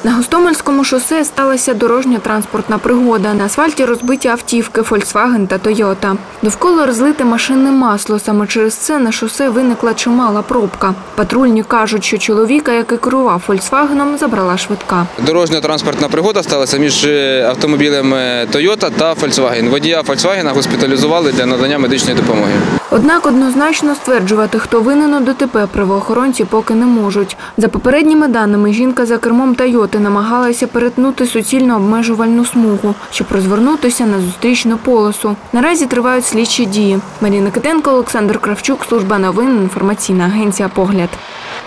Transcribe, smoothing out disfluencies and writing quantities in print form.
На Гостомельському шосе сталася дорожньо-транспортна пригода. На асфальті розбиті автівки «Фольксваген» та «Тойота». Довкола розлите машинне масло. Саме через це на шосе виникла чимала пробка. Патрульні кажуть, що чоловіка, який керував «Фольксвагеном», забрала швидка. Дорожньо-транспортна пригода сталася між автомобілем «Тойота» та «Фольксваген». Водія «Фольксвагена» госпіталізували для надання медичної допомоги. Однак однозначно стверджувати, хто винен у ДТП, правоохоронці поки не можуть. За попередніми даними, жінка за кермом «Тойоти» намагалася перетнути суцільну обмежувальну смугу, щоб розвернутися на зустрічну полосу. Наразі тривають слідчі дії. Марія Никитенко, Олександр Кравчук, служба новин, інформаційна агенція «Погляд».